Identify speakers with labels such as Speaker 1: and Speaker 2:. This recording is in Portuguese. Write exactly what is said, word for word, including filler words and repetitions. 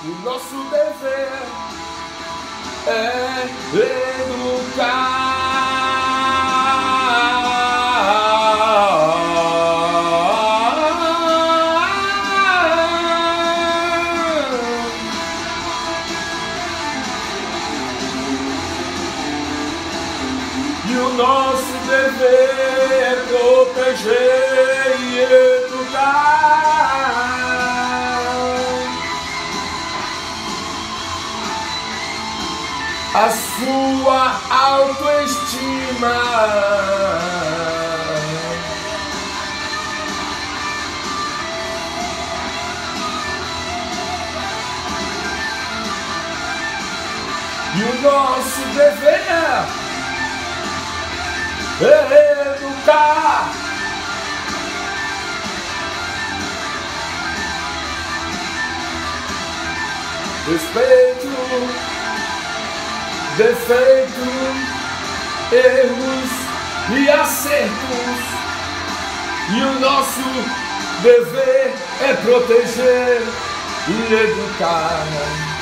Speaker 1: O nosso dever é educar. E o nosso dever é proteger e educar. A sua autoestima. E o nosso dever é educar. Respeito, defeito, erros e acertos. E o nosso dever é proteger e educar.